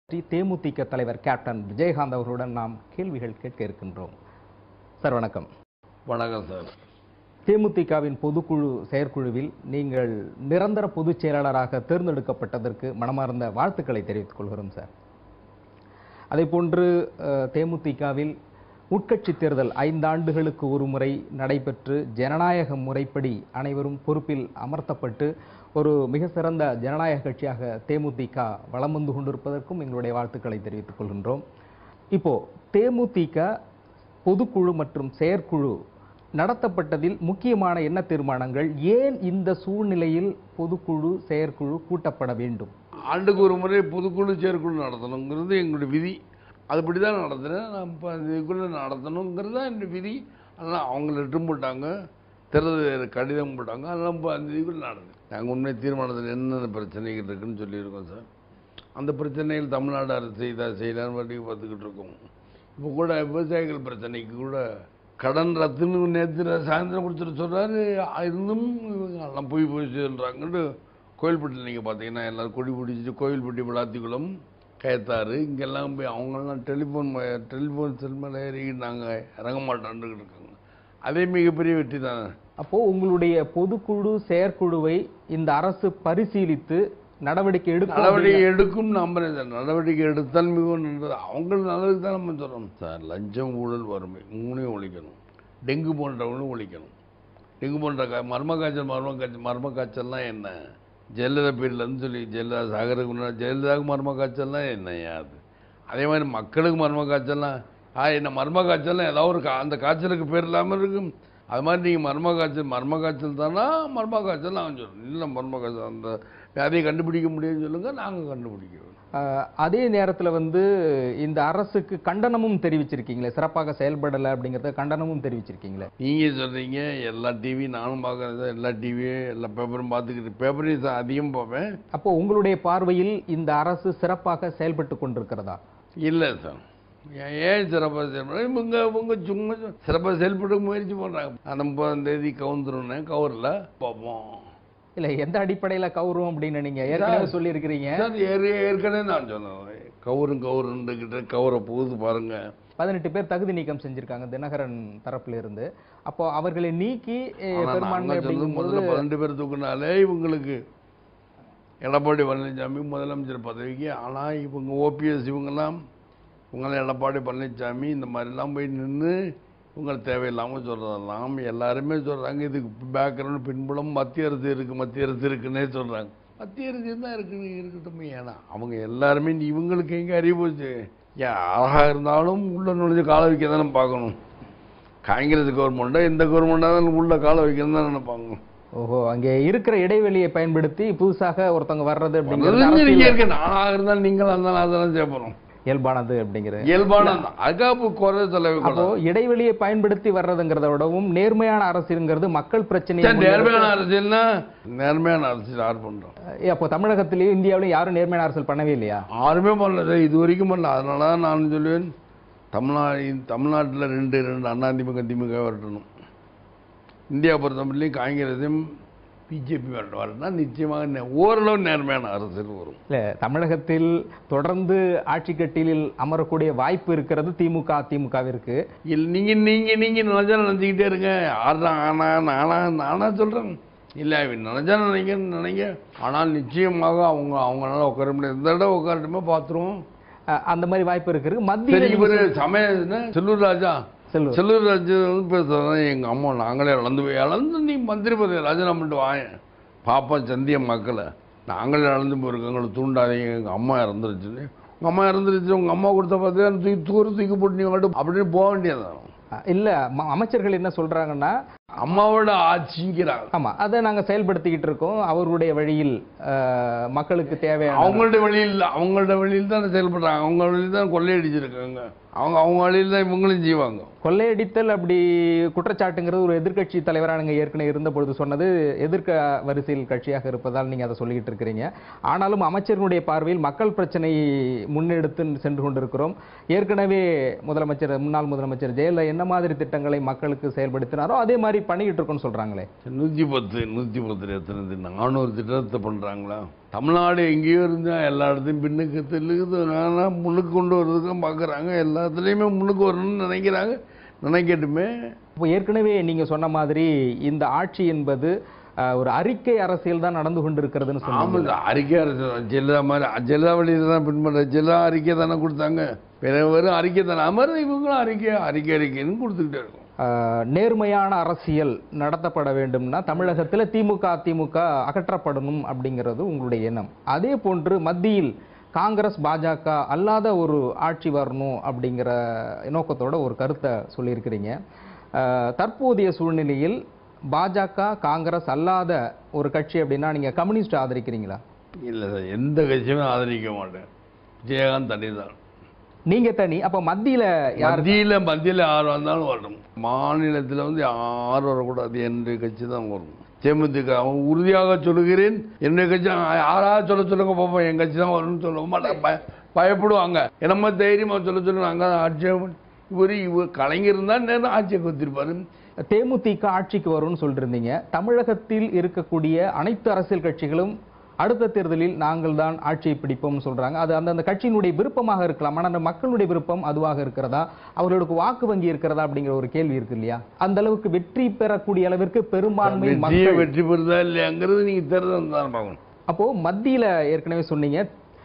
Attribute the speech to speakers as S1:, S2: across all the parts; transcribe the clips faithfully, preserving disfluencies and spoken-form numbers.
S1: தேமுதிக தலைவர் கேப்டன் விஜயகாந்த் அவர்களுடன் நாம் கேள்விகள் கேட்க இருக்கின்றோம். சார் வணக்கம்.
S2: வணக்கம் சார்.
S1: தேமுதிகவின் பொதுக்குழு செயற்குழுவில் நீங்கள் நிரந்தர பொதுச் செயலாளராக தேர்ந்தெடுக்கப்பட்டதற்கு மனமார்ந்த வாழ்த்துக்களை தெரிவித்துக் கொள்கிறோம் சார். அதே போன்று தேமுதிகவில் உட்கட்சி தேர்தல் ஐந்தாண்டுகளுக்கு ஒரு முறை நடைபெற்று ஜனநாயக முறைப்படி அனைவரும் பொறுப்பில் அமர்த்தப்பட்டு ஒரு மிக சிறந்த ஜனநாயக கட்சியாக தேமுதிக வலம் வந்து கொண்டிருப்பதற்கும் எங்களுடைய வாழ்த்துக்களை தெரிவித்துக் கொள்கின்றோம். இப்போ தேமுதிக பொதுக்குழு மற்றும் செயற்குழு நடத்தப்பட்டதில் முக்கியமான என்ன தீர்மானங்கள், ஏன் இந்த சூழ்நிலையில் பொதுக்குழு செயற்குழு கூட்டப்பட வேண்டும்?
S2: ஆண்டுக்கு ஒரு முறை பொதுக்குழு செயற்குழு நடத்தணுங்கிறது எங்களுடைய விதி. அதுபடி தான் நடத்துகிறேன். நான் இப்போ இதுக்குள்ளே நடத்தணுங்கிறது தான் என்னுடைய விதி. அதனால் அவங்க லெட்டரும் போட்டாங்க, தேர்தல் கடிதம் போட்டாங்க. அதெல்லாம் இப்போ அந்த இதுக்குள்ளே நடந்தது. நாங்கள் உண்மை தீர்மானத்தில் என்னென்ன பிரச்சனைகள் இருக்குதுன்னு சொல்லியிருக்கோம் சார். அந்த பிரச்சனைகள் தமிழ்நாடு அரசு இதாக செய்யலான்னு வட்டி பார்த்துக்கிட்டு இருக்கோம். இப்போ கூட விவசாயிகள் பிரச்சனைக்கு கூட கடன் ரத்துன்னு நேற்று சாயந்தரம் கொடுத்துட்டு சொல்கிறாரு. இருந்தும் இவங்க எல்லாம் போய் போய் சொல்கிறாங்கன்னு கோயில்பட்டியில் நீங்கள் பார்த்தீங்கன்னா எல்லோரும் கொடி பிடிச்சிட்டு கோயில்பட்டி விளாத்திக்குளம் கயத்தாறு இங்கெல்லாம் போய் அவங்கெல்லாம் டெலிஃபோன் டெலிஃபோன் செல் மேலே ஏறிக்கிட்டு நாங்கள் இறங்க மாட்டோன்னுக்கிட்டு இருக்காங்க. அதே மிகப்பெரிய வெற்றி தானே.
S1: அப்போது உங்களுடைய பொதுக்குழு செயற்குழுவை இந்த அரசு பரிசீலித்து நடவடிக்கை எடுக்கும்
S2: நடவடிக்கை எடுக்கும் நம்புறேன் சார். நடவடிக்கை எடுத்தால் மிகவும் நல்லது. அவங்களுக்கு நல்லதுக்கு தான் நம்ம சொல்லணும் சார். லஞ்சம், ஊழல், வறுமை மூணையும் ஒழிக்கணும். டெங்கு போன்றவங்களும் ஒழிக்கணும். டெங்கு போன்ற கா மர்ம காய்ச்சல் மர்ம காய்ச்சல் மர்ம காய்ச்சல்லாம் என்ன? ஜெயலலிதா பீரியட்லேருந்து சொல்லி ஜெயலலிதா சாகருக்கு முன்னாடி ஜெயலலிதாவுக்கு மர்ம காய்ச்சல்லாம் என்னையா அது? அதே மாதிரி மக்களுக்கு மர்ம காய்ச்சல்லாம் ஆ என்ன மர்ம காய்ச்சல்லாம் ஏதாவது ஒரு கா அந்த காய்ச்சலுக்கு பேர் இல்லாமல் இருக்கும். அது மாதிரி நீங்கள் மர்ம காய்ச்சல் மர்ம காய்ச்சல் தானா மர்ம காய்ச்சல் நான் சொல்லணும். இல்லை மர்ம காய்ச்சல் அந்த வியாதியை கண்டுபிடிக்க முடியும்னு சொல்லுங்கள், நாங்கள் கண்டுபிடிக்கிறோம்.
S1: அதே நேரத்தில் வந்து இந்த அரசுக்கு கண்டனமும் தெரிவிச்சிருக்கீங்களே, சிறப்பாக செயல்படலை அப்படிங்கிறத கண்டனமும் தெரிவிச்சிருக்கீங்களே.
S2: நீங்கள் சொல்கிறீங்க எல்லா டிவி நானும் பார்க்குறேன், எல்லா டிவியும் எல்லா பேப்பரும் பார்த்துக்கிட்டு பேப்பரையும் அதிகம் பார்ப்பேன்.
S1: அப்போ உங்களுடைய பார்வையில் இந்த அரசு சிறப்பாக செயல்பட்டு கொண்டிருக்கிறதா?
S2: இல்லை சார். ஏன் சிறப்பாக செயல்பட இவங்க இவங்க சும்மா சிறப்பாக செயல்பட முயற்சி பண்ணுறாங்க. அந்த முப்பதாம் தேதி கவுந்துருன்னு கவரில் பார்ப்போம்.
S1: இல்லை எந்த அடிப்படையில் கவுரும் அப்படின்னு நீங்கள் ஏற்கனவே சொல்லியிருக்கிறீங்க.
S2: ஏற்கனவே நான் சொன்னேன் கவுரும் கவுருன்னுக்கிட்ட கவரை போகுது பாருங்க.
S1: பதினெட்டு பேர் தகுதி நீக்கம் செஞ்சிருக்காங்க தினகரன் தரப்புல இருந்து. அப்போ அவர்களை நீக்கி பெரும்பான்மை
S2: முதல்ல பன்னெண்டு பேர் தூக்கினாலே இவங்களுக்கு எடப்பாடி பழனிசாமி முதலமைச்சர் பதவிக்கு. ஆனால் இவங்க ஓபிஎஸ் இவங்கெல்லாம் இவங்களாம் எடப்பாடி பழனிசாமி இந்த மாதிரிலாம் போய் நின்று இவங்களை தேவையில்லாமல் சொல்கிறதெல்லாம் எல்லாருமே சொல்கிறாங்க. இதுக்கு பேக்ரவுண்ட் பின்புலம் மத்திய அரசு இருக்குது மத்திய அரசு இருக்குன்னே சொல்கிறாங்க. மத்திய அரசு தான் இருக்குது இருக்கட்டும். ஏன்னா அவங்க எல்லாருமே இவங்களுக்கு எங்கே அறிவு போச்சு. ஏன் அழகாக இருந்தாலும் உள்ள நுழைஞ்ச கால வைக்க தானே பார்க்கணும். காங்கிரஸ் கவர்மெண்ட்டாக எந்த கவர்மெண்ட்டாக தான் உள்ள கால வைக்கணும் தான் நினைப்பாங்க.
S1: ஓஹோ, அங்கே இருக்கிற இடைவெளியை பயன்படுத்தி புதுசாக ஒருத்தவங்க வர்றது
S2: அப்படிங்கிறது நானாக இருந்தாலும் நீங்களும் இருந்தாலும் அதெல்லாம் செய்யப்படும்
S1: இயல்பானது அப்படிங்கிறது
S2: இயல்பானது. அதுக்காக குறை தலைவர்
S1: அப்போ இடைவெளியை பயன்படுத்தி வர்றதுங்கிறத விடவும் நேர்மையான அரசியல்ங்கிறது மக்கள் பிரச்சனை.
S2: நேர்மையான அரசியல்னா நேர்மையான அரசியல் யார் பண்றோம்?
S1: அப்போ தமிழகத்திலேயும் இந்தியாவிலையும் யாரும் நேர்மையான அரசியல் பண்ணவே இல்லையா?
S2: யாருமே பண்ணல, இது வரைக்கும் பண்ணல. அதனால தான் நான் சொல்லுவேன் தமிழ்நாடு தமிழ்நாட்டில் ரெண்டு ரெண்டு அண்ணா திமுக திமுக வரட்டணும். இந்தியா பொறுத்தமட்டிலையும் காங்கிரஸையும் பிஜேபி வரட்டும் வரட்டும்னா நிச்சயமாக ஓரளவு நேர்மையான அரசியல் வரும். இல்லை தமிழகத்தில் தொடர்ந்து ஆட்சி கட்டிலில் அமரக்கூடிய வாய்ப்பு இருக்கிறது திமுக அதிமுகவிற்கு. இல்லை நீங்கள் நீங்கள் நீங்கள் நினைச்சா நினச்சிக்கிட்டே இருங்க. யாரா ஆனா நானா நானா சொல்கிறேன். இல்லை நினைச்சா நினைக்க நினைங்க. ஆனால் நிச்சயமாக அவங்க அவங்களால உட்கார முடியாது. இந்த இடம் உட்காரட்டுமே பார்த்துருவோம்.
S1: அந்த மாதிரி வாய்ப்பு இருக்குது. மத்திய
S2: சமயம் செல்லூர் ராஜா செல்லூர் ராஜா வந்து பேசுகிறேன். எங்கள் அம்மா நாங்களே இழந்து போய் இழந்து நீ மந்திரி பதவி ராஜினாமா பண்ணிட்டு வாங்க பாப்பா சந்திய மக்களை நாங்களே இழந்து போயிருக்கோம், எங்களை தூண்டாதீங்க. எங்கள் அம்மா இறந்துருச்சுன்னு உங்கள் அம்மா இறந்துருச்சு உங்கள் அம்மா கொடுத்த பார்த்து தூக்கி தூர தூக்கி போட்டு நீங்கள் அப்படின்னு போக வேண்டியதான்.
S1: இல்லை அமைச்சர்கள் என்ன சொல்கிறாங்கன்னா
S2: அம்மாவோட ஆட்சிங்கிறாங்க.
S1: ஆமாம், அதை நாங்கள் செயல்படுத்திக்கிட்டு இருக்கோம். அவர்களுடைய வழியில் மக்களுக்கு தேவையான
S2: அவங்களுடைய வழியில் அவங்களோட வழியில் தான் செயல்படுறாங்க. அவங்க வழியில் தான் கொள்ளையடிச்சிருக்காங்க. அவங்க அவங்க வழியில் தான் இவங்களும் செய்வாங்க.
S1: கொள்ளையடித்தல் அப்படி குற்றச்சாட்டுங்கிறது ஒரு எதிர்கட்சி தலைவராக நீங்கள் ஏற்கனவே இருந்த பொழுது சொன்னது எதிர்க்க வரிசையில் கட்சியாக இருப்பதால் நீங்கள் அதை சொல்லிக்கிட்டு இருக்கிறீங்க. ஆனாலும் அமைச்சர்களுடைய பார்வையில் மக்கள் பிரச்சனை முன்னெடுத்து சென்று கொண்டிருக்கிறோம். ஏற்கனவே முதலமைச்சர் முன்னாள் முதலமைச்சர் ஜெயலலிதா என்ன மாதிரி திட்டங்களை மக்களுக்கு செயல்படுத்தினாரோ அதே மாதிரி மாதிரி பண்ணிக்கிட்டு இருக்கோம்னு சொல்றாங்களே.
S2: நூற்றி பத்து நூற்றி பத்து எத்தனை நானூறு திட்டத்தை பண்ணுறாங்களா? தமிழ்நாடு எங்கேயோ இருந்தால் எல்லா இடத்தையும் பின்னுக்கு தெல்லுக்குது. ஆனால் முன்னுக்கு கொண்டு வர்றதுக்கும் பார்க்குறாங்க, எல்லாத்துலேயுமே முன்னுக்கு வரணும்னு நினைக்கிறாங்க. நினைக்கட்டுமே.
S1: இப்போ ஏற்கனவே நீங்கள் சொன்ன மாதிரி இந்த ஆட்சி என்பது ஒரு அறிக்கை அரசியல் தான் நடந்து கொண்டு இருக்கிறதுன்னு சொன்னாங்க.
S2: அறிக்கை அரசியல் ஜெயலலிதா மாதிரி ஜெயலலிதா வழியில் தான் பின்பற்ற ஜெயலலிதா அறிக்கை தானே கொடுத்தாங்க. வெறும் அறிக்கை தானே மாதிரி இவங்களும் அறிக்கை அறிக்கை அறிக்கைன்னு கொடுத்துக்கிட்டே இருக்கும்.
S1: நேர்மையான அரசியல் நடத்தப்பட வேண்டும்னா தமிழகத்தில் திமுக அதிமுக அகற்றப்படணும் அப்படிங்கிறது உங்களுடைய எண்ணம். அதே போன்று மத்தியில் காங்கிரஸ் பாஜக அல்லாத ஒரு ஆட்சி வரணும் அப்படிங்கிற நோக்கத்தோட ஒரு கருத்தை சொல்லியிருக்கிறீங்க. தற்போதைய சூழ்நிலையில் பாஜக காங்கிரஸ் அல்லாத ஒரு கட்சி அப்படின்னா நீங்க கம்யூனிஸ்ட் ஆதரிக்கிறீங்களா?
S2: இல்லை சார், எந்த கட்சியுமே ஆதரிக்க மாட்டேன். விஜயகாந்த் தனி தான்.
S1: நீங்க தனி. அப்ப மத்தியில
S2: மத்தியில மத்தியில யார் வந்தாலும் வரணும். மாநிலத்தில் வந்து யார் வரக்கூடாது, என்னுடைய கட்சி தான் வரணும். தேமுதிக அவன் உறுதியாக சொல்லுகிறேன், என்னுடைய கட்சி யாராவது சொல்ல சொல்லுங்க பார்ப்போம், என் கட்சி தான் வரணும்னு சொல்ல மாட்டேன். பய பயப்படுவாங்க. என்னமோ தைரியமாக சொல்ல சொல்லுங்க. அங்கே ஆட்சியை இவர் இவர் கலைஞர் தான் நேரம் ஆட்சியை கொடுத்திருப்பாரு.
S1: தேமுதிக ஆட்சிக்கு வரும்னு சொல்லிருந்தீங்க. தமிழகத்தில் இருக்கக்கூடிய அனைத்து அரசியல் கட்சிகளும் அடுத்த தேர்தலில் நாங்கள் தான் ஆட்சியை பிடிப்போம்னு சொல்றாங்க. அது அந்தந்த கட்சியினுடைய விருப்பமாக இருக்கலாம். ஆனால் அந்த மக்களுடைய விருப்பம் அதுவாக இருக்கிறதா, அவர்களுக்கு வாக்கு வங்கி இருக்கிறதா அப்படிங்கிற ஒரு கேள்வி இருக்கு இல்லையா? அந்த அளவுக்கு வெற்றி பெறக்கூடிய அளவிற்கு பெரும்பான்மை மக்கள்
S2: வெற்றி பெறுதா இல்லையாங்கிறது நீங்க தேர்தல் தான் பார்க்கணும்.
S1: அப்போ மத்தியில ஏற்கனவே சொன்னீங்க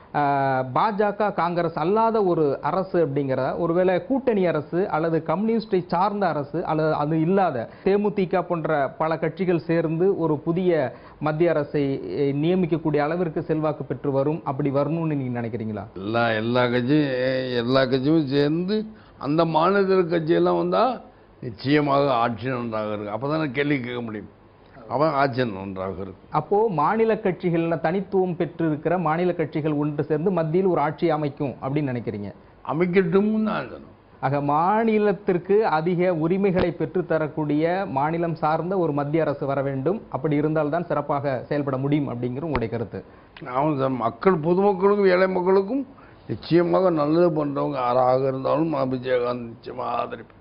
S1: பாஜக காங்கிரஸ் அல்லாத ஒரு அரசு அப்படிங்கிற ஒருவேளை கூட்டணி அரசு அல்லது கம்யூனிஸ்டை சார்ந்த அரசு அல்லது அது இல்லாத தேமுதிக போன்ற பல கட்சிகள் சேர்ந்து ஒரு புதிய மத்திய அரசை நியமிக்கக்கூடிய அளவிற்கு செல்வாக்கு பெற்று வரும். அப்படி வரணும்னு நீங்க நினைக்கிறீங்களா?
S2: எல்லா எல்லா கட்சியும் எல்லா கட்சியும் சேர்ந்து அந்த மாநில கட்சியெல்லாம் வந்தா நிச்சயமாக ஆட்சி நன்றாக இருக்கு. அப்பதானே கேள்வி கேட்க முடியும். அவன் ஆட்சி நன்றாக இருக்கு.
S1: அப்போ மாநில கட்சிகள் தனித்துவம் பெற்று இருக்கிற மாநில கட்சிகள் ஒன்று சேர்ந்து மத்தியில் ஒரு ஆட்சி அமைக்கும் அப்படின்னு நினைக்கிறீங்க?
S2: அமைக்கட்டும்.
S1: ஆக மாநிலத்திற்கு அதிக உரிமைகளை பெற்று தரக்கூடிய மாநிலம் சார்ந்த ஒரு மத்திய அரசு வர வேண்டும். அப்படி இருந்தால்தான் சிறப்பாக செயல்பட முடியும் அப்படிங்கிற உங்களுடைய கருத்து?
S2: ஆமாம் சார். மக்கள் பொதுமக்களுக்கும் ஏழை மக்களுக்கும் நிச்சயமாக நல்லது பண்றவங்க யாராக இருந்தாலும் விஜயகாந்த் நிச்சயமாக ஆதரிப்பு.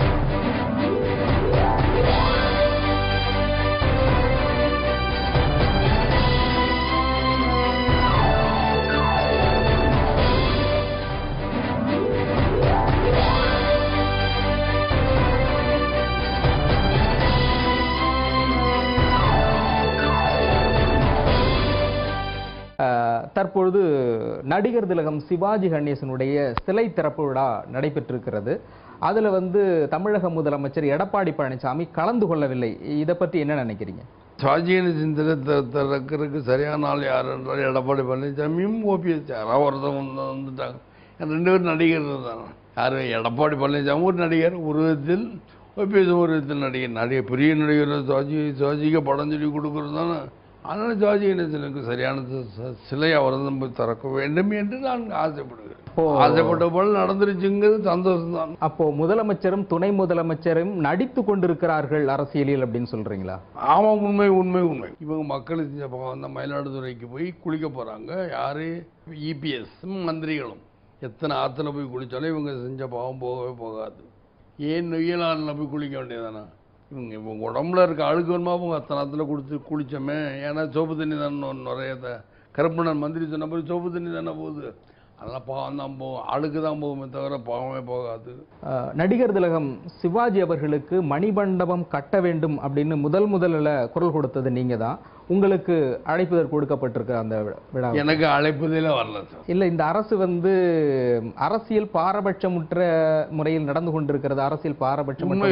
S1: தற்பொழுது நடிகர் திலகம் சிவாஜி கணேசனுடைய சிலை திறப்பு விழா நடைபெற்றிருக்கிறது. அதுல வந்து தமிழக முதலமைச்சர் எடப்பாடி பழனிசாமி கலந்து கொள்ளவில்லை. இதை பத்தி என்ன நினைக்கிறீங்க?
S2: சிவாஜி கணேசன் சிலை திறக்கிறதுக்கு சரியான ஆள் யார் என்றால் எடப்பாடி பழனிசாமியும் ஓபிஎஸ் யாராவது ஒருத்தவங்க வந்துட்டாங்க. ரெண்டு பேரும் நடிகர் தான். யார்? எடப்பாடி பழனிசாமி ஒரு நடிகர் உருவத்தில், ஓபிஎஸ் உருவத்தில் நடிகர். நிறைய பெரிய நடிகர் சிவாஜி சிவாஜிக்கு படம் சொல்லி கொடுக்கறது தானே. அதனால சிவாஜி கணேசனுக்கு சரியான சிலை அவர் தான் போய் திறக்க வேண்டும் என்று நான் ஆசைப்படுகிறேன். ஆசைப்பட்ட போல நடந்துருச்சுங்கிறது சந்தோஷம் தான்.
S1: அப்போ முதலமைச்சரும் துணை முதலமைச்சரும் நடித்து கொண்டிருக்கிறார்கள் அரசியலில் அப்படின்னு சொல்றீங்களா?
S2: ஆமா, உண்மை உண்மை உண்மை. இவங்க மக்கள் செஞ்ச அந்த மயிலாடுதுறைக்கு போய் குளிக்க போறாங்க. யாரு? இபிஎஸ் மந்திரிகளும். எத்தனை ஆத்துல போய் குளிச்சாலும் இவங்க செஞ்ச பாவம் போகவே போகாது. ஏன் நொய்யலாரில் போய் குளிக்க வேண்டியதானா? இவங்க இவங்க உடம்புல இருக்க அழுக்கு வேணுமா அவங்க அத்தனை ஆற்றுல கொடுத்து குளிச்சோமே. ஏன்னா சோப்பு தண்ணி தானே நிறைய கருப்பணன் மந்திரி சொன்ன மாதிரி சோப்பு தண்ணி தானே போகுது. அதெல்லாம் பாவம் தான் போகும், அழுக்கு தான் போகுமே தவிர பாவமே போகாது.
S1: நடிகர் திலகம் சிவாஜி அவர்களுக்கு மணிமண்டபம் கட்ட வேண்டும் அப்படின்னு முதல் முதல்ல குரல் கொடுத்தது நீங்க தான். உங்களுக்கு அழைப்புதல் கொடுக்கப்பட்டிருக்க அந்த விழா?
S2: எனக்கு அழைப்புதலே வரல சார்.
S1: இல்ல, இந்த அரசு வந்து அரசியல் பாரபட்சமுற்ற முறையில் நடந்து கொண்டிருக்கிறது. அரசியல் பாரபட்சம்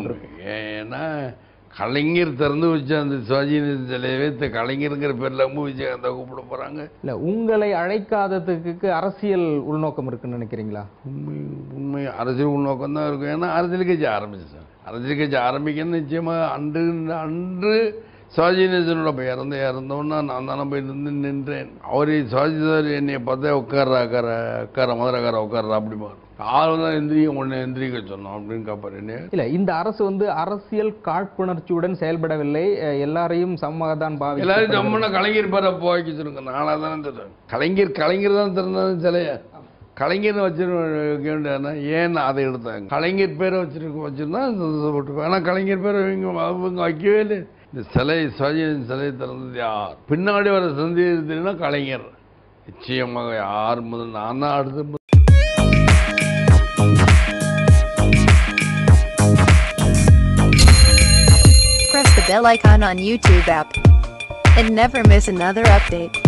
S2: ஏன்னா கலைஞர் திறந்து வச்ச அந்த சிவாஜி சிலையவே கலைஞருங்கிற பேர்ல விஜயகாந்தா கூப்பிட போறாங்க. இல்ல,
S1: உங்களை அழைக்காததுக்கு அரசியல் உள்நோக்கம் இருக்குன்னு நினைக்கிறீங்களா?
S2: உண்மை உண்மை அரசியல் உள்நோக்கம் தான் இருக்கும். ஏன்னா அரசியல் கட்சி ஆரம்பிச்சு சார். அரசியல் கட்சி ஆரம்பிக்கன்னு நிச்சயமா அன்று அன்று சிவாஜி கணேசனோட போய் இறந்த இறந்தோன்னா நான் தானே போய் நின்று நின்றேன். அவரு சிவாஜி சார் என்னைய பார்த்தா உட்கார்றா உட்கார உட்கார மதுரக்கார உட்கார்றா அப்படிமா ஆறு தான் எந்திரிக்க ஒன்று எந்திரிக்க சொன்னோம் அப்படின்னு காப்பாரு.
S1: இல்ல, இந்த அரசு வந்து அரசியல் காழ்ப்புணர்ச்சியுடன் செயல்படவில்லை. எல்லாரையும் சமமாகத்தான் பாவி
S2: எல்லாரும் சம்மனா கலைஞர் பேர போய்க்கு சொல்லுங்க. நானா தானே சொல்றேன். கலைஞர் கலைஞர் தான் திறந்தாலும் சிலைய கலைஞர் வச்சிருக்க வேண்டியதுனா ஏன் அதை எடுத்தாங்க? கலைஞர் பேரை வச்சிருக்க வச்சிருந்தா போட்டு, ஆனால் கலைஞர் பேரை இவங்க அவங்க வைக்கவே இல்லை. இந்த சிலை சுவாஜியின் சிலை திறந்தது யார்? பின்னாடி வர சந்தேகத்தினா கலைஞர். நிச்சயமாக யார் முதல் நான் தான் அடுத்து.
S3: Press the bell icon on YouTube app and never miss another update.